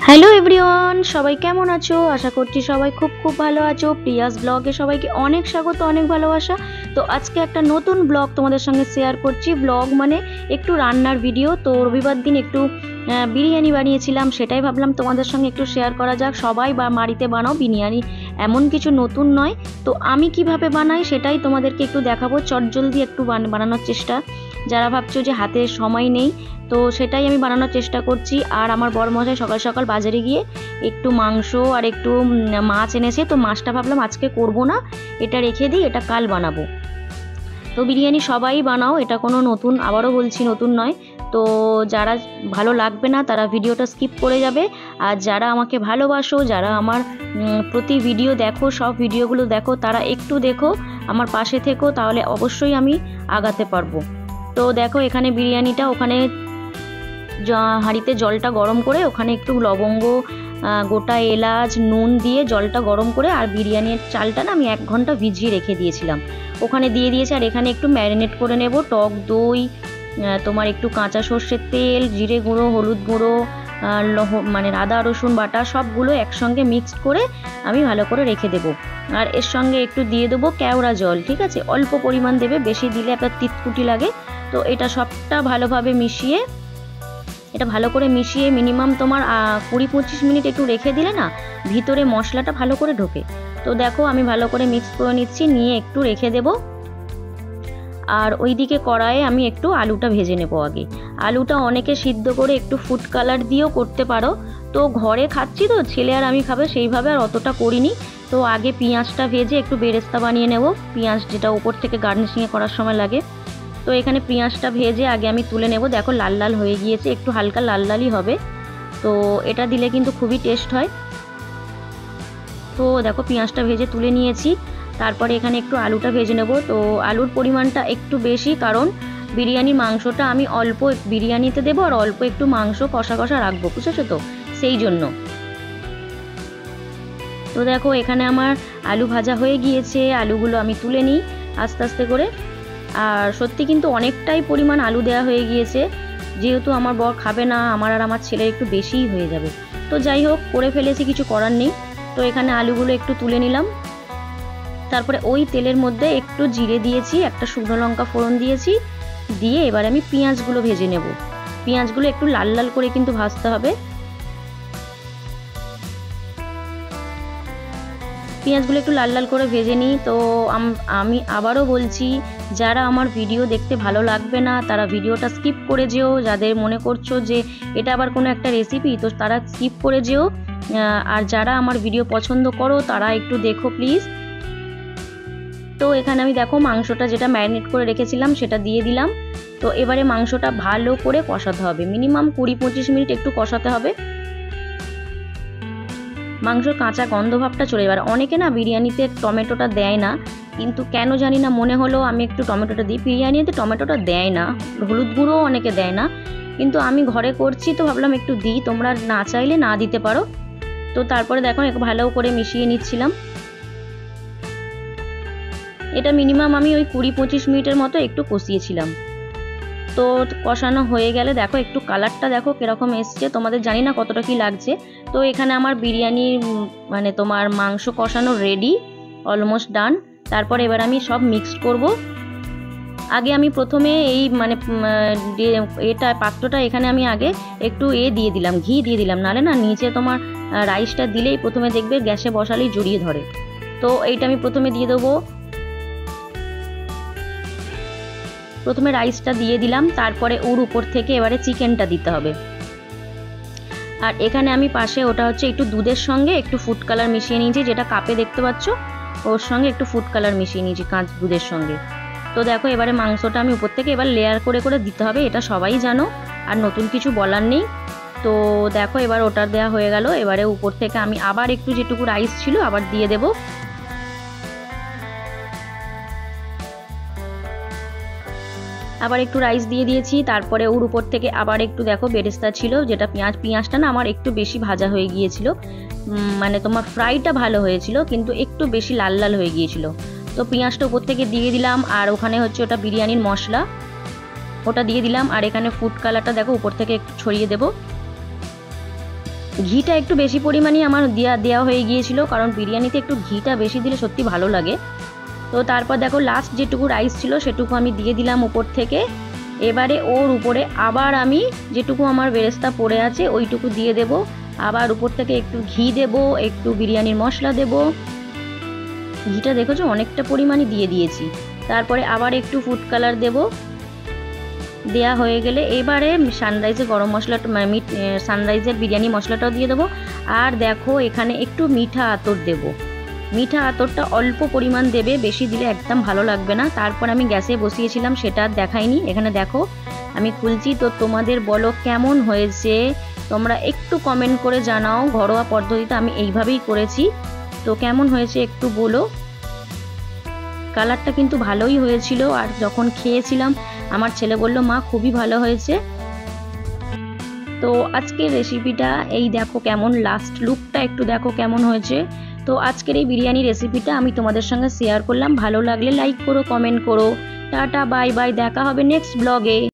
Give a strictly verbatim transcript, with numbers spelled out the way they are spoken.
Hello everyone, সবাই কেমন আছো? আশা করছি সবাই খুব খুব ভালো আছো। প্রিয়াস ব্লগে সবাইকে অনেক স্বাগত, অনেক ভালোবাসা। তো আজকে একটা নতুন ব্লগ তোমাদের সঙ্গে শেয়ার করছি। ব্লগ মানে একটু রান্নার ভিডিও। তো রবিবার দিন একটু বিরিয়ানি বানিয়েছিলাম, সেটাই ভাবলাম তোমাদের সঙ্গে একটু শেয়ার করা যাক। সবাই বা বাড়িতে বানাও বিরিয়ানি, এমন কিছু নতুন নয়। তো আমি কিভাবে বানাই সেটাই তোমাদেরকে একটু দেখাবো। চটজলদি একটু বানানোর চেষ্টা, যারা ভাবছো যে হাতে সময় নেই, তো সেটাই আমি বানানোর চেষ্টা করছি। আর আমার বড়মশাই সকাল সকাল বাজারে গিয়ে একটু মাংস আর একটু মাছ এনেছে, তো মাছটা ভাবলাম আজকে করব না, এটা রেখে দিই, এটা কাল বানাবো। তো বিরিয়ানি সবাই বানাও, এটা কোনো নতুন, আবারও বলছি নতুন নয়। তো যারা ভালো লাগবে না তারা ভিডিওটা স্কিপ করে যাবে। আর যারা আমাকে ভালোবাসো, যারা আমার প্রতি ভিডিও দেখো, সব ভিডিওগুলো দেখো, তারা একটু দেখো, আমার পাশে থেকো, তাহলে অবশ্যই আমি আগাতে পারবো। তো দেখো এখানে বিরিয়ানিটা, ওখানে হাঁড়িতে জলটা গরম করে ওখানে একটু লবঙ্গ, গোটা এলাচ, নুন দিয়ে জলটা গরম করে, আর বিরিয়ানির চালটা না আমি এক ঘন্টা ভিজিয়ে রেখে দিয়েছিলাম, ওখানে দিয়ে দিয়েছি। আর এখানে একটু ম্যারিনেট করে নেব, টক দই, তোমার একটু কাঁচা সর্ষের তেল, জিরে গুঁড়ো, হলুদ গুঁড়ো, মানে আদা রসুন বাটা, সবগুলো একসঙ্গে মিক্সড করে আমি ভালো করে রেখে দেব। আর এর সঙ্গে একটু দিয়ে দেবো কেওড়া জল, ঠিক আছে, অল্প পরিমাণ দেবে, বেশি দিলে একটা তিতকুটি লাগে। তো এটা সবটা ভালোভাবে মিশিয়ে, এটা ভালো করে মিশিয়ে মিনিমাম তোমার কুড়ি পঁচিশ মিনিট একটু রেখে দিলে না ভিতরে মশলাটা ভালো করে ঢোকে। তো দেখো আমি ভালো করে মিক্স করে নিচ্ছি, নিয়ে একটু রেখে দেব। আর ওইদিকে কড়াইয়ে আমি একটু আলুটা ভেজে নেব আগে। আলুটা অনেকে সিদ্ধ করে একটু ফুড কালার দিয়েও করতে পারো, তো ঘরে খাচ্ছি তো, ছেলে আর আমি খাবে, সেইভাবে আর অতটা করিনি। তো আগে পেঁয়াজটা ভেজে একটু বেরেস্তা বানিয়ে নেব, পেঁয়াজ যেটা উপর থেকে গার্নিশিংয়ে করার সময় লাগে। তো এখানে পেঁয়াজটা ভেজে আগে আমি তুলে নেব। দেখো লাল লাল হয়ে গিয়েছে, একটু হালকা লাল লালই হবে, তো এটা দিলে কিন্তু খুবই টেস্ট হয়। তো দেখো পেঁয়াজটা ভেজে তুলে নিয়েছি, তারপরে এখানে একটু আলুটা ভেজে নেব। তো আলুর পরিমাণটা একটু বেশি, কারণ বিরিয়ানির মাংসটা আমি অল্প বিরিয়ানিতে দেবো আর অল্প একটু মাংস কষা কষা রাখবো, বুঝেছো তো, সেই জন্য। তো দেখো এখানে আমার আলু ভাজা হয়ে গিয়েছে, আলুগুলো আমি তুলে নিই আস্তে আস্তে করে। আর সত্যি কিন্তু অনেকটাই পরিমাণ আলু দেওয়া হয়ে গিয়েছে, যেহেতু আমার বর খাবে না, আমার আর আমার ছেলের একটু বেশিই হয়ে যাবে। তো যাই হোক, করে ফেলেছি, কিছু করার নেই। তো এখানে আলুগুলো একটু তুলে নিলাম, তারপরে ওই তেলের মধ্যে একটু জিরে দিয়েছি, একটা শুকনো লঙ্কা ফোড়ন দিয়েছি, দিয়ে এবার আমি পেঁয়াজগুলো ভেজে নেব। পেঁয়াজগুলো একটু লাল লাল করে কিন্তু ভাজতে হবে। পেঁয়াজগুলো একটু লাল লাল করে ভেজে নিই। তো আমি আবারও বলছি, যারা আমার ভিডিও দেখতে ভালো লাগবে না তারা ভিডিওটা স্কিপ করে যেও। যাদের মনে করছো যে এটা আবার কোনো একটা রেসিপি, তো তারা স্কিপ করে যেও। আর যারা আমার ভিডিও পছন্দ করো তারা একটু দেখো প্লিজ। তো এখানে আমি দেখো মাংসটা যেটা ম্যারিনেট করে রেখেছিলাম সেটা দিয়ে দিলাম। তো এবারে মাংসটা ভালো করে কষাতে হবে, মিনিমাম কুড়ি পঁচিশ মিনিট একটু কষাতে হবে, মাংসর কাঁচা গন্ধ ভাবটা চলে যাবে। অনেকে না বিরিয়ানিতে টমেটোটা দেয় না, কিন্তু কেন জানি না মনে হলো আমি একটু টমেটোটা দিই। বিরিয়ানিতে টমেটোটা দেয় না, হলুদ গুঁড়োও অনেকে দেয় না, কিন্তু আমি ঘরে করছি তো ভাবলাম একটু দিই, তোমরা না চাইলে না দিতে পারো। তো তারপরে দেখো ভালো করে মিশিয়ে নিচ্ছিলাম। এটা মিনিমাম আমি ওই কুড়ি পঁচিশ মিনিটের মতো একটু কষিয়েছিলাম। তো কষানো হয়ে গেলে দেখো একটু কালারটা দেখো কিরকম এসছে, তোমাদের জানি না কতটা কি লাগছে। তো এখানে আমার বিরিয়ানি মানে তোমার মাংস কষানো রেডি, অলমোস্ট ডান। তারপর এবার আমি সব মিক্সড করব। আগে আমি প্রথমে এই মানে এটা পাত্রটা, এখানে আমি আগে একটু এ দিয়ে দিলাম, ঘি দিয়ে দিলাম, নাহলে না নিচে তোমার রাইসটা দিলেই প্রথমে দেখবে গ্যাসে বসালেই জড়িয়ে ধরে। তো এইটা আমি প্রথমে দিয়ে দেবো, প্রথমে রাইসটা দিয়ে দিলাম, তারপরে ওর উপর থেকে এবারে চিকেনটা দিতে হবে। আর এখানে আমি পাশে ওটা হচ্ছে একটু দুধের সঙ্গে একটু ফুড কালার মিশিয়ে নিয়েছি, যেটা কাপে দেখতে পাচ্ছ, ওর সঙ্গে একটু ফুড কালার মিশিয়ে নিয়েছি কাঁচ দুধের সঙ্গে। তো দেখো এবারে মাংসটা আমি উপর থেকে এবার লেয়ার করে করে দিতে হবে, এটা সবাই জানো, আর নতুন কিছু বলার নেই। তো দেখো এবার ওটা দেওয়া হয়ে গেল, এবারে উপর থেকে আমি আবার একটু যেটুকু রাইস ছিল আবার দিয়ে দেবো। আবার একটু রাইস দিয়ে দিয়েছি, তারপরে ওর উপর থেকে আবার একটু দেখো বেরেস্তা ছিল, যেটা পেঁয়াজ, পেঁয়াজটা না আমার একটু বেশি ভাজা হয়ে গিয়েছিল, মানে তোমার ফ্রাইটা ভালো হয়েছিল কিন্তু একটু বেশি লাল লাল হয়ে গিয়েছিল। তো পেঁয়াজটা উপর থেকে দিয়ে দিলাম, আর ওখানে হচ্ছে ওটা বিরিয়ানির মশলা, ওটা দিয়ে দিলাম। আর এখানে ফুড কালারটা দেখো উপর থেকে একটু ছড়িয়ে দেবো। ঘিটা একটু বেশি পরিমাণেই আমার দেওয়া দেওয়া হয়ে গিয়েছিল, কারণ বিরিয়ানিতে একটু ঘিটা বেশি দিলে সত্যি ভালো লাগে। তো তারপর দেখো লাস্ট যেটুকু রাইস ছিল সেটুকু আমি দিয়ে দিলাম উপর থেকে। এবারে ওর উপরে আবার আমি যেটুকু আমার বেরেস্তা পড়ে আছে ওইটুকু দিয়ে দেব। আবার উপর থেকে একটু ঘি দেব, একটু বিরিয়ানির মশলা দেব। ঘিটা দেখেছো অনেকটা পরিমাণে দিয়ে দিয়েছি। তারপরে আবার একটু ফুড কালার দেব। দেয়া হয়ে গেলে এবারে সানরাইজের গরম মশলাটা মিট সানরাইজের বিরিয়ানি মশলাটাও দিয়ে দেবো। আর দেখো এখানে একটু মিঠা আতর দেব। মিঠা আতরটা অল্প পরিমাণ দেবে, বেশি দিলে একদম ভালো লাগবে না। তারপর আমি গ্যাসে বসিয়েছিলাম, সেটা আর দেখাইনি। এখানে দেখো আমি খুলছি, তো তোমাদের বলো কেমন হয়েছে, তোমরা একটু কমেন্ট করে জানাও। ঘরোয়া পদ্ধতিতে আমি এইভাবেই করেছি, তো কেমন হয়েছে একটু বলো। কালারটা কিন্তু ভালোই হয়েছিল, আর যখন খেয়েছিলাম আমার ছেলে বলল মা খুবই ভালো হয়েছে। তো আজকের রেসিপিটা এই দেখো কেমন, লাস্ট লুকটা একটু দেখো কেমন হয়েছে। তো আজকের এই বিরিয়ানি রেসিপিটা আমি তোমাদের সঙ্গে শেয়ার করলাম। ভালো লাগলে লাইক করো, কমেন্ট করো। টাটা বাই বাই, দেখা হবে নেক্সট ব্লগে।